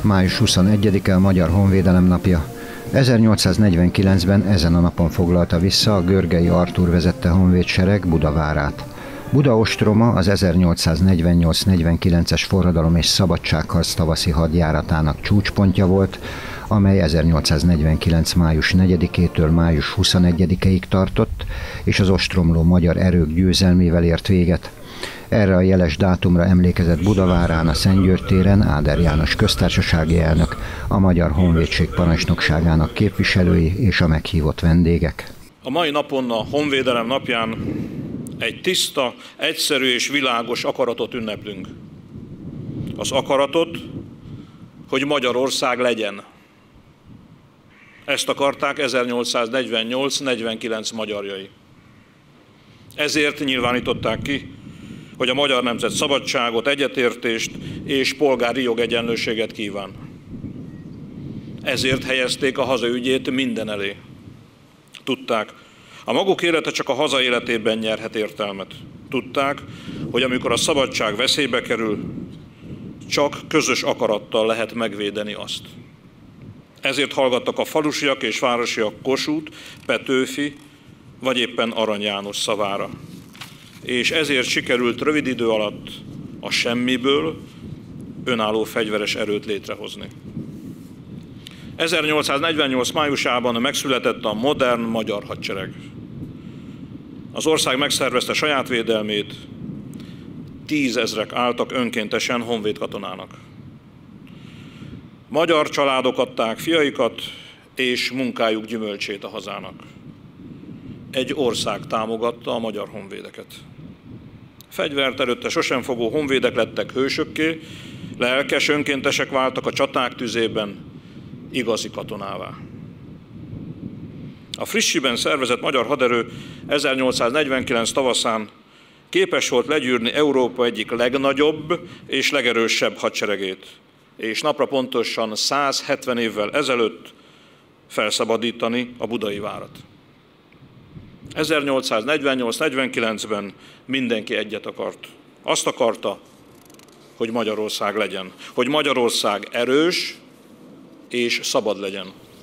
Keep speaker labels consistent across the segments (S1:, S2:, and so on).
S1: Május 21-e a Magyar Honvédelem napja. 1849-ben ezen a napon foglalta vissza a Görgei Artúr vezette honvédsereg Budavárát. Buda ostroma az 1848-49-es forradalom és szabadságharc tavaszi hadjáratának csúcspontja volt, amely 1849. május 4-től május 21-ig tartott, és az ostromló magyar erők győzelmével ért véget. Erre a jeles dátumra emlékezett Budavárán a Szentgyörgy téren Áder János köztársasági elnök, a Magyar Honvédség parancsnokságának képviselői és a meghívott vendégek.
S2: A mai napon, a Honvédelem napján egy tiszta, egyszerű és világos akaratot ünneplünk. Az akaratot, hogy Magyarország legyen. Ezt akarták 1848-49 magyarjai. Ezért nyilvánították ki, hogy a magyar nemzet szabadságot, egyetértést és polgári jogegyenlőséget kíván. Ezért helyezték a haza ügyét minden elé. Tudták, a maguk élete csak a haza életében nyerhet értelmet. Tudták, hogy amikor a szabadság veszélybe kerül, csak közös akarattal lehet megvédeni azt. Ezért hallgattak a falusiak és városiak Kossuth, Petőfi vagy éppen Arany János szavára. És ezért sikerült rövid idő alatt a semmiből önálló fegyveres erőt létrehozni. 1848. májusában megszületett a modern magyar hadsereg. Az ország megszervezte saját védelmét, 10 000-ek álltak önkéntesen honvédkatonának. Magyar családok adták fiaikat és munkájuk gyümölcsét a hazának. Egy ország támogatta a magyar honvédeket. Fegyvert előtte sosem fogó honvédek lettek hősökké, lelkes önkéntesek váltak a csaták tüzében igazi katonává. A frissiben szervezett magyar haderő 1849 tavaszán képes volt legyűrni Európa egyik legnagyobb és legerősebb hadseregét, és napra pontosan 170 évvel ezelőtt felszabadítani a budai várat. 1848-49-ben mindenki egyet akart. Azt akarta, hogy Magyarország legyen, hogy Magyarország erős és szabad legyen.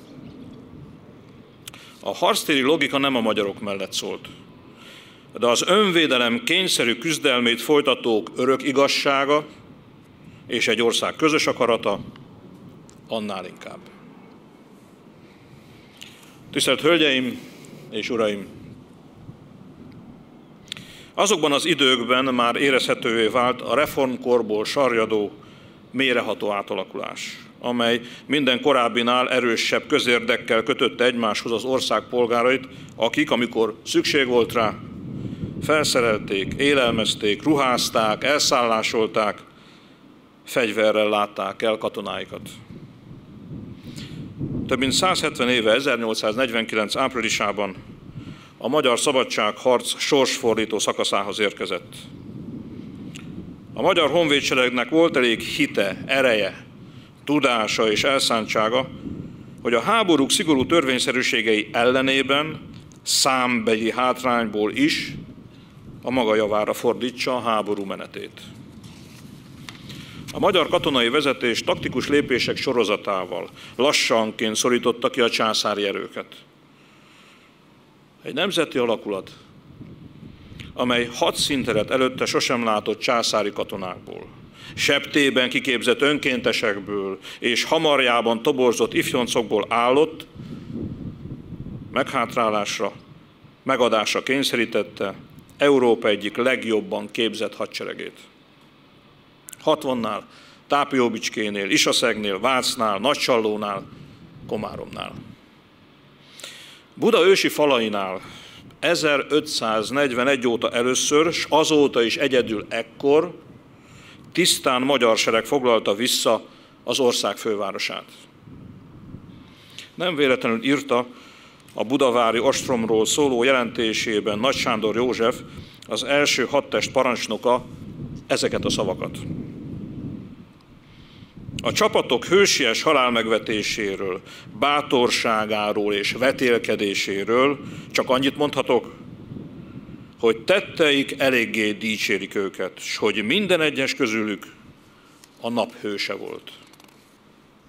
S2: A harctéri logika nem a magyarok mellett szólt, de az önvédelem kényszerű küzdelmét folytatók örök igazsága és egy ország közös akarata annál inkább. Tisztelt Hölgyeim és Uraim! Azokban az időkben már érezhetővé vált a reformkorból sarjadó, mélyreható átalakulás, amely minden korábbinál erősebb közérdekkel kötötte egymáshoz az ország polgárait, akik, amikor szükség volt rá, felszerelték, élelmezték, ruházták, elszállásolták, fegyverrel látták el katonáikat. Több mint 170 éve, 1849. áprilisában a magyar szabadságharc sorsfordító szakaszához érkezett. A magyar honvédseregnek volt elég hite, ereje, tudása és elszántsága, hogy a háborúk szigorú törvényszerűségei ellenében számbeli hátrányból is a maga javára fordítsa a háború menetét. A magyar katonai vezetés taktikus lépések sorozatával lassanként szorította ki a császári erőket. Egy nemzeti alakulat, amely hadszínteret előtte sosem látott császári katonákból, septében kiképzett önkéntesekből és hamarjában toborzott ifjoncokból állott, meghátrálásra, megadásra kényszerítette Európa egyik legjobban képzett hadseregét. 60-nál, Tápióbicskénél, Isaszegnél, Vácnál, Nagysallónál, Komáromnál. Buda ősi falainál 1541 óta először, s azóta is egyedül ekkor tisztán magyar sereg foglalta vissza az ország fővárosát. Nem véletlenül írta a budavári ostromról szóló jelentésében Nagy Sándor József, az első hadtest parancsnoka, ezeket a szavakat. A csapatok hősies halálmegvetéséről, bátorságáról és vetélkedéséről csak annyit mondhatok, hogy tetteik eléggé dicsérik őket, s hogy minden egyes közülük a nap hőse volt.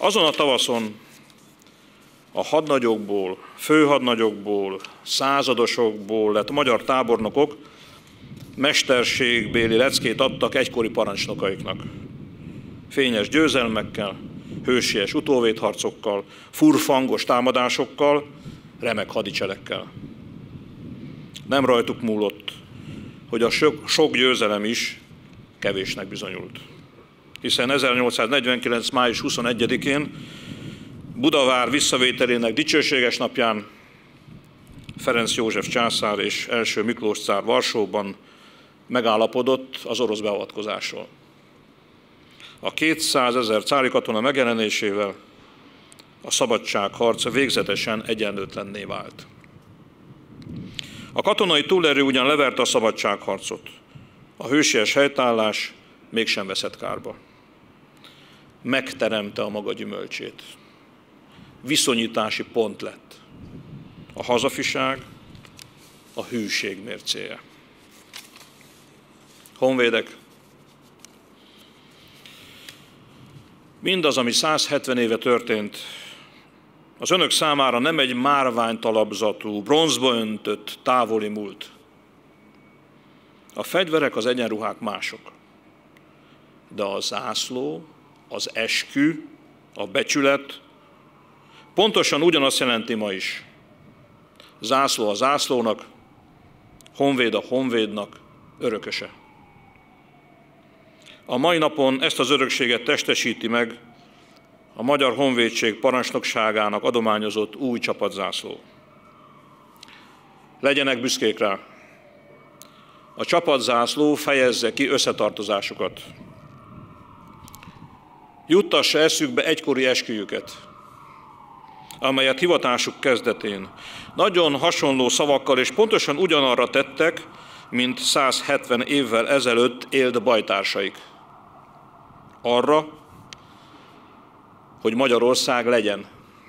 S2: Azon a tavaszon a hadnagyokból, főhadnagyokból, századosokból lett magyar tábornokok mesterségbéli leckét adtak egykori parancsnokaiknak. Fényes győzelmekkel, hősies utóvédharcokkal, furfangos támadásokkal, remek hadicselekkel. Nem rajtuk múlott, hogy a sok győzelem is kevésnek bizonyult. Hiszen 1849. május 21-én Budavár visszavételének dicsőséges napján Ferenc József császár és első Miklós cár Varsóban megállapodott az orosz beavatkozásról. A 200 000 cári katona megjelenésével a szabadságharc végzetesen egyenlőtlenné vált. A katonai túlerő ugyan leverte a szabadságharcot, a hősies helytállás mégsem veszett kárba. Megteremte a maga gyümölcsét. Viszonyítási pont lett a hazafiság, a hűség mércéje. Honvédek, mindaz, ami 170 éve történt, az önök számára nem egy márványtalapzatú, bronzba öntött, távoli múlt. A fegyverek, az egyenruhák mások. De a zászló, az eskü, a becsület pontosan ugyanazt jelenti ma is. Zászló a zászlónak, honvéd a honvédnak örököse. A mai napon ezt az örökséget testesíti meg a Magyar Honvédség parancsnokságának adományozott új csapatzászló. Legyenek büszkék rá! A csapatzászló fejezze ki összetartozásukat. Juttassa eszükbe egykori esküjüket, amelyet hivatásuk kezdetén nagyon hasonló szavakkal és pontosan ugyanarra tettek, mint 170 évvel ezelőtt élt bajtársaik. Arra, hogy Magyarország legyen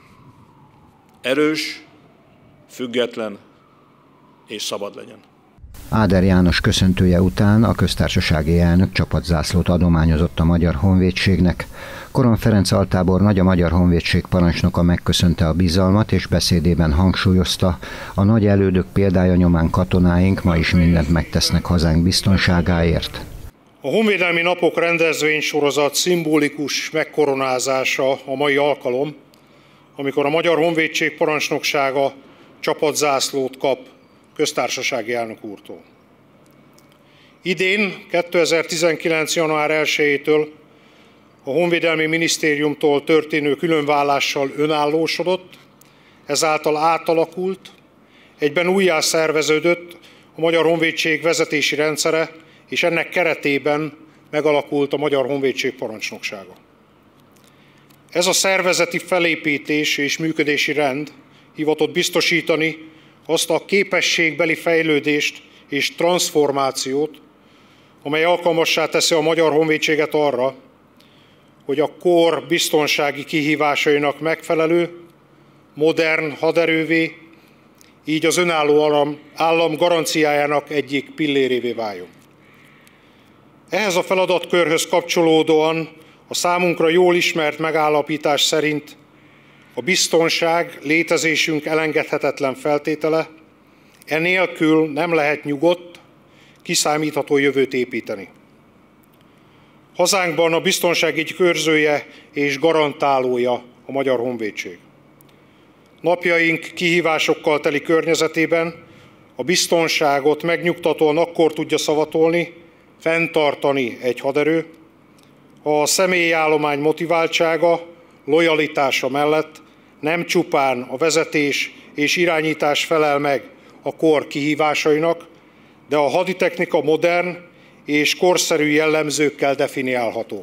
S2: erős, független és szabad legyen.
S1: Áder János köszöntője után a köztársasági elnök csapatzászlót adományozott a Magyar Honvédségnek. Koron Ferenc altábornagy, a Magyar Honvédség parancsnoka megköszönte a bizalmat, és beszédében hangsúlyozta, a nagy elődök példája nyomán katonáink ma is mindent megtesznek hazánk biztonságáért.
S3: A Honvédelmi Napok rendezvénysorozat szimbolikus megkoronázása a mai alkalom, amikor a Magyar Honvédség parancsnoksága csapatzászlót kap köztársasági elnök úrtól. Idén, 2019. január 1-től a Honvédelmi Minisztériumtól történő különválással önállósodott, ezáltal átalakult, egyben újjászerveződött a Magyar Honvédség vezetési rendszere, és ennek keretében megalakult a Magyar Honvédség parancsnoksága. Ez a szervezeti felépítés és működési rend hivatott biztosítani azt a képességbeli fejlődést és transformációt, amely alkalmassá teszi a Magyar Honvédséget arra, hogy a kor biztonsági kihívásainak megfelelő, modern haderővé, így az önálló állam garanciájának egyik pillérévé váljon. Ehhez a feladatkörhöz kapcsolódóan a számunkra jól ismert megállapítás szerint a biztonság létezésünk elengedhetetlen feltétele, enélkül nem lehet nyugodt, kiszámítható jövőt építeni. Hazánkban a biztonság egyik őrzője és garantálója a Magyar Honvédség. Napjaink kihívásokkal teli környezetében a biztonságot megnyugtatóan akkor tudja szavatolni, fenntartani egy haderő, ha a személyi állomány motiváltsága, lojalitása mellett nem csupán a vezetés és irányítás felel meg a kor kihívásainak, de a haditechnika modern és korszerű jellemzőkkel definiálható.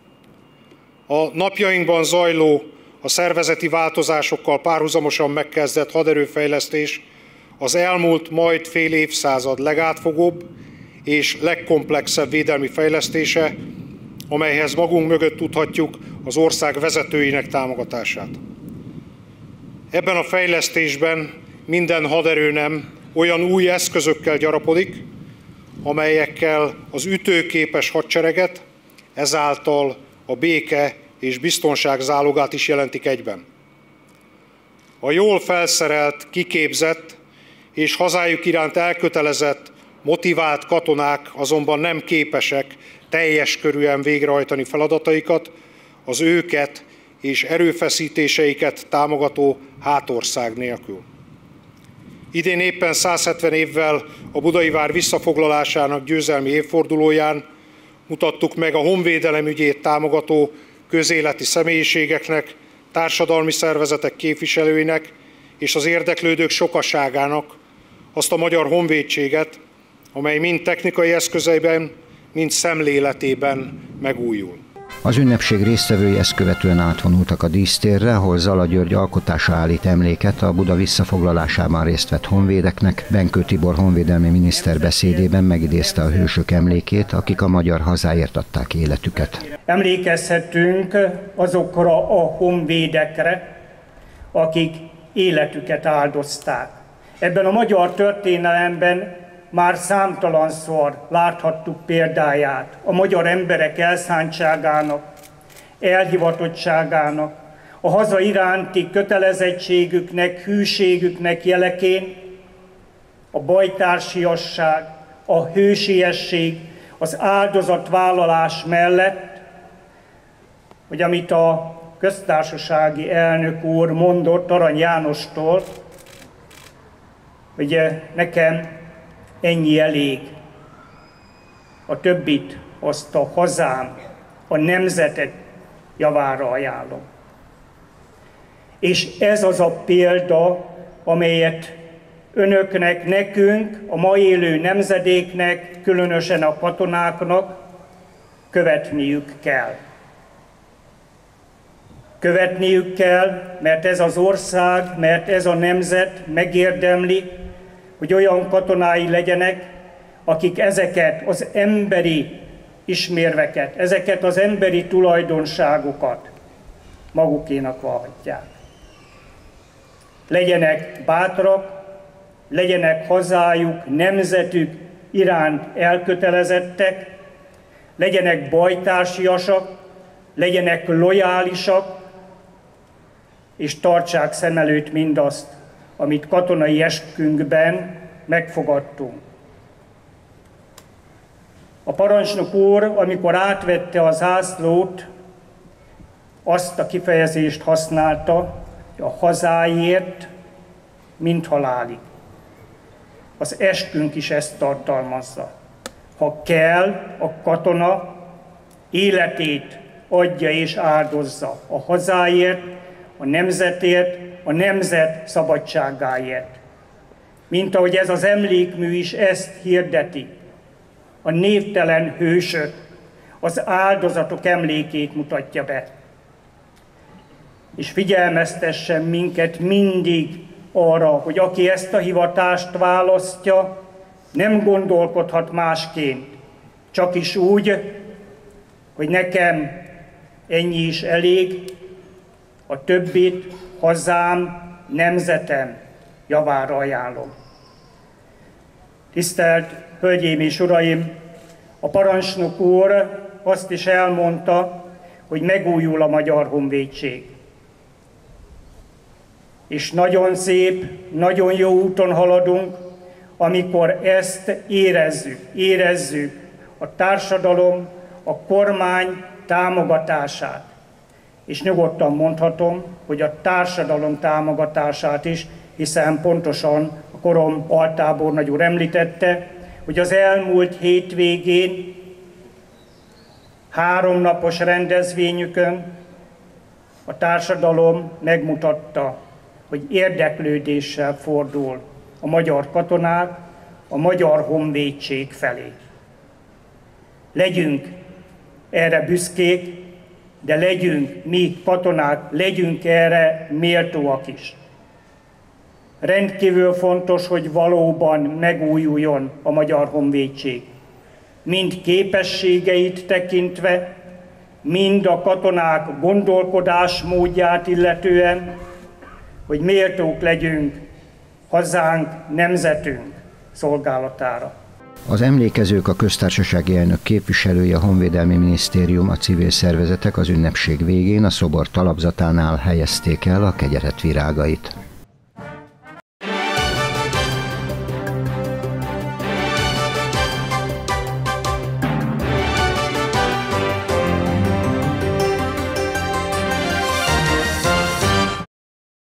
S3: A napjainkban zajló, a szervezeti változásokkal párhuzamosan megkezdett haderőfejlesztés az elmúlt majd fél évszázad legátfogóbb és legkomplexebb védelmi fejlesztése, amelyhez magunk mögött tudhatjuk az ország vezetőinek támogatását. Ebben a fejlesztésben minden haderőnem olyan új eszközökkel gyarapodik, amelyekkel az ütőképes hadsereget, ezáltal a béke és biztonság zálogát is jelentik egyben. A jól felszerelt, kiképzett és hazájuk iránt elkötelezett, motivált katonák azonban nem képesek teljes körűen végrehajtani feladataikat, az őket és erőfeszítéseiket támogató hátország nélkül. Idén éppen 170 évvel a Budai vár visszafoglalásának győzelmi évfordulóján mutattuk meg a honvédelem ügyét támogató közéleti személyiségeknek, társadalmi szervezetek képviselőinek és az érdeklődők sokaságának azt a magyar honvédséget, amely mind technikai eszközeiben, mind szemléletében megújul.
S1: Az ünnepség résztvevői ezt követően átvonultak a dísztérre, ahol Zala György alkotása állít emléket a Buda visszafoglalásában részt vett honvédeknek. Benkő Tibor honvédelmi miniszter beszédében megidézte a hősök emlékét, akik a magyar hazáért adták életüket.
S4: Emlékezhetünk azokra a honvédekre, akik életüket áldozták. Ebben a magyar történelemben már számtalanszor láthattuk példáját a magyar emberek elszántságának, elhivatottságának, a haza iránti kötelezettségüknek, hűségüknek jeleként, a bajtársiasság, a hősiesség, az áldozatvállalás mellett, hogy amit a köztársasági elnök úr mondott Arany Jánostól, hogy nekem ennyi elég, a többit azt a hazám, a nemzetet javára ajánlom. És ez az a példa, amelyet önöknek, nekünk, a ma élő nemzedéknek, különösen a katonáknak követniük kell. Követniük kell, mert ez az ország, mert ez a nemzet megérdemli, hogy olyan katonái legyenek, akik ezeket az emberi ismérveket, ezeket az emberi tulajdonságokat magukénak vallhatják. Legyenek bátrak, legyenek hazájuk, nemzetük iránt elkötelezettek, legyenek bajtársiasak, legyenek lojálisak, és tartsák szem előtt mindazt, amit katonai eskünkben megfogadtunk. A parancsnok úr, amikor átvette a zászlót, azt a kifejezést használta, hogy a hazáért, mint halálig. Az eskünk is ezt tartalmazza. Ha kell, a katona életét adja és áldozza a hazáért, a nemzetért, a nemzet szabadságáért. Mint ahogy ez az emlékmű is ezt hirdeti. A névtelen hősök, az áldozatok emlékét mutatja be. És figyelmeztessen minket mindig arra, hogy aki ezt a hivatást választja, nem gondolkodhat másként, csak is úgy, hogy nekem ennyi is elég, a többit hazám, nemzetem javára ajánlom. Tisztelt Hölgyeim és Uraim, a parancsnok úr azt is elmondta, hogy megújul a Magyar Honvédség. És nagyon szép, nagyon jó úton haladunk, amikor ezt érezzük a társadalom, a kormány támogatását. És nyugodtan mondhatom, hogy a társadalom támogatását is, hiszen pontosan a korom altábornagy úr említette, hogy az elmúlt hétvégén 3 napos rendezvényükön a társadalom megmutatta, hogy érdeklődéssel fordul a magyar katonák a Magyar Honvédség felé. Legyünk erre büszkék, de legyünk mi katonák, legyünk erre méltóak is. Rendkívül fontos, hogy valóban megújuljon a Magyar Honvédség. Mind képességeit tekintve, mind a katonák gondolkodásmódját illetően, hogy méltók legyünk hazánk, nemzetünk szolgálatára.
S1: Az emlékezők, a köztársasági elnök képviselője, a Honvédelmi Minisztérium, a civil szervezetek az ünnepség végén a szobor talapzatánál helyezték el a kegyelet virágait.